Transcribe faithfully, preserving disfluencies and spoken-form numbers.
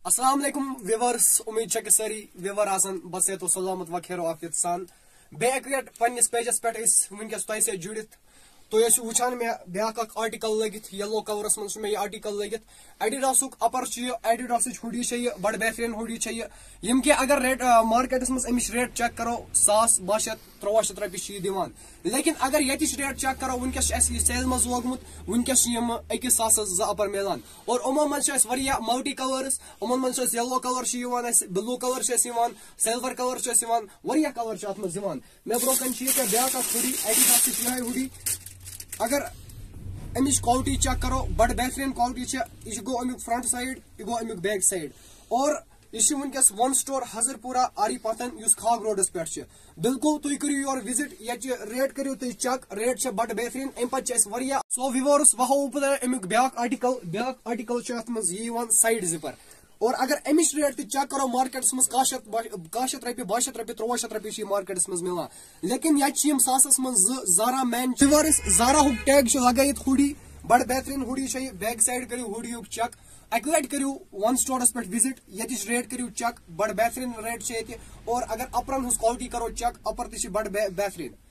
अस्सलाम वालेकुम व्यूवर्स, उम्मीद है कि सारी व्यूवर आसन बस तो सलामत व खैर आफियत सान बैक वेट पन्निस पेजस पे वनकस तह से जुड़ित तो वुचान मे ब्या आर्टिकल लगित येलो कवरस मन मे आर्टिकल लगित एडिडासुक अपर एडिडास हुडी बड़ बेहतरीन हुडी यम कि अगर रेट मार्केटस मज अमिश रेट चेक करो सास बह शत त्रुवह शत रपी दिवान लेकिन अगर ये रेट चेक करो वनकस सेल मज लोगमुत वनकस अकिस सास ज अपर मिलान और उमो मज मल्टी कलर्स उमन मज yellow colour blue colour silver colour वरिया कलर अत मज मे ब्रो कन ब्या हुडी एडिडास यह हुडी अगर अमिच क्वालिटी चेक करो बड़ बेहतरीन क्वालिटी यह गो अमुक फ्रंट साइड यह गो अमुक बैक साइड और यह वनकस वन स्टोर हजरपुरा आरी पतन खाग रोडस पे बिल्कुल तुम करो योर विजिट ये रेट करो तुम चेक रेट बड़ बेहतरीन अम पे सो व्यूअर्स वह अमुक ब्या आर्टिकल ब्या आर्टिकल मज साइड जिपर और अगर अमिच रेट चेक करो मार्केटस मज कह शत रपी बह शत रपी त्रुवह शत रपी मार्केटस मज मिलान लेकिन ये सासस मज जारा मैन जारा हुक टैग लगात हुडी बड़ बेहतरीन हुडी बैक साइड करो हुडी चेक अक लट करो वन स्टोरस पे विजिट ये रेट करो चेक बड़ बेहतरीन रेट और अगर अपरन क्वालिटी करो चेक अपर तह बड़ बेहतरीन।